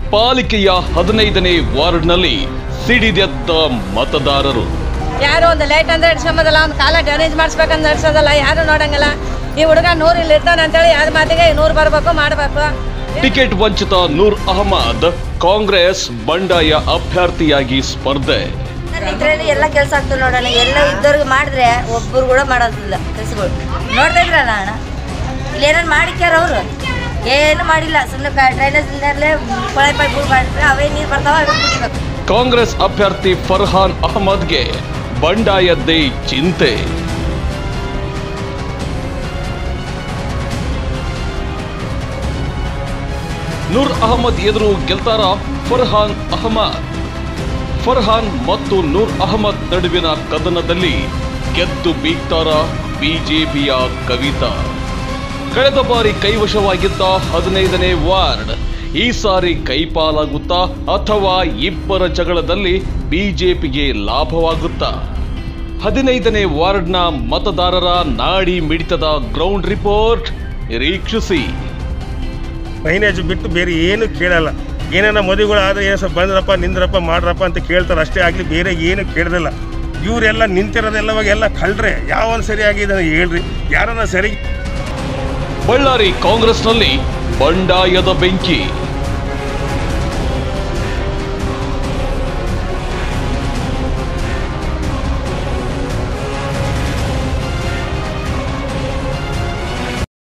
ಪಾಲಿಕೆಯ 15ನೇ ವಾರ್ಡ್ನಲ್ಲಿ ಸಿಡಿದೆದ್ದ ಮತದಾರರು. ಯಾರು ಒಂದು ಲೈಟ್ ಅಂದ್ರೆ ಇಡ್ಸೋದಲ್ಲ, ಒಂದು ಕಾಲ ಡ್ಯಾಮೇಜ್ ಮಾಡಿಸ್ಬೇಕಂತ ನಡೆಸೋದಲ್ಲ, ಯಾರು ನೋಡಂಗಿಲ್ಲ. ಈ ಹುಡುಗ 100 ಇಲ್ಲಿ ಇರ್ತಾನೆ ಅಂತೇಳಿ ಯಾರ ಮಾತಿಗೆ 100 ಬರಬೇಕು ಮಾಡಬೇಕು. ಟಿಕೆಟ್ ವಂಚಿತ ನೂರ್ ಅಹಮದ್ ಕಾಂಗ್ರೆಸ್ ಬಂಡಾಯ ಅಭ್ಯರ್ಥಿಯಾಗಿ ಸ್ಪರ್ಧೆ. ಇದರಲ್ಲಿ ಎಲ್ಲ ಕೆಲಸ ಆಗ್ತದೆ ನೋಡೋಣ. ಎಲ್ಲ ಇದ್ದವ್ರಿಗೆ ಮಾಡಿದ್ರೆ ಒಬ್ಬರು ಕೂಡ ಮಾಡೋದಿಲ್ಲ ಕೆಲಸಗಳು. ನೋಡ್ತಾ ಇದ್ರಲ್ಲ ಅಣ್ಣ, ಇಲ್ಲಿ ಏನೇನು ಮಾಡಿಕ್ಯಾರ ಅವರು? ಏನು ಮಾಡಿಲ್ಲ. ಸುಮ್ಮನೆ ಡ್ರೈನೇಜ್ ನೀರಲ್ಲೇ ಕೊಳೆ ಪೈಪ್ ಮಾಡಿದ್ರೆ ಅವೇ ನೀರು ಬರ್ತಾವ, ಅವೇ ಕುಡಿಬೇಕು. ಕಾಂಗ್ರೆಸ್ ಅಭ್ಯರ್ಥಿ ಫರ್ಹಾನ್ ಅಹಮದ್ಗೆ ಬಂಡಾಯದ್ದೇ ಚಿಂತೆ. ನೂರ್ ಅಹಮದ್ ಎದುರು ಗೆಲ್ತಾರ ಫರ್ಹಾನ್ ಅಹಮದ್. ಫರ್ಹಾನ್ ಮತ್ತು ನೂರ್ ಅಹಮದ್ ನಡುವಿನ ಕದನದಲ್ಲಿ ಗೆದ್ದು ಬೀಗ್ತಾರ ಬಿಜೆಪಿಯ ಕವಿತಾ. ಕಳೆದ ಬಾರಿ ಕೈವಶವಾಗಿದ್ದ 15ನೇ ವಾರ್ಡ್ ಈ ಸಾರಿ ಕೈಪಾಲಾಗುತ್ತಾ ಅಥವಾ ಇಬ್ಬರ ಜಗಳದಲ್ಲಿ ಬಿಜೆಪಿಗೆ ಲಾಭವಾಗುತ್ತಾ? 15ನೇ ವಾರ್ಡ್ನ ಮತದಾರರ ನಾಡಿ ಮಿಡಿತದ ಗ್ರೌಂಡ್ ರಿಪೋರ್ಟ್ ನಿರೀಕ್ಷಿಸಿ. ಮೈನೇಜ್ ಬಿಟ್ಟು ಬೇರೆ ಏನು ಕೇಳಲ್ಲ. ಏನೇನ ಮದುವೆಗಳು ಆದರೆ ಏನು ಸ್ವಲ್ಪ ಬಂದ್ರಪ್ಪ ನಿಂದ್ರಪ್ಪ ಮಾಡ್ರಪ್ಪ ಅಂತ ಕೇಳ್ತಾರೆ ಅಷ್ಟೇ ಆಗಲಿ, ಬೇರೆ ಏನು ಕೇಳ್ದಿಲ್ಲ. ಇವರೆಲ್ಲ ನಿಂತಿರೋದೆಲ್ಲವಾಗೆಲ್ಲ ಕಳ್ರೆ ಯಾವನ್ ಸರಿಯಾಗಿದ್ದಾನೆ ಹೇಳ್ರಿ, ಯಾರನ್ನ ಸರಿ. ಬಳ್ಳಾರಿ ಕಾಂಗ್ರೆಸ್ನಲ್ಲಿ ಬಂಡಾಯದ ಬೆಂಕಿ.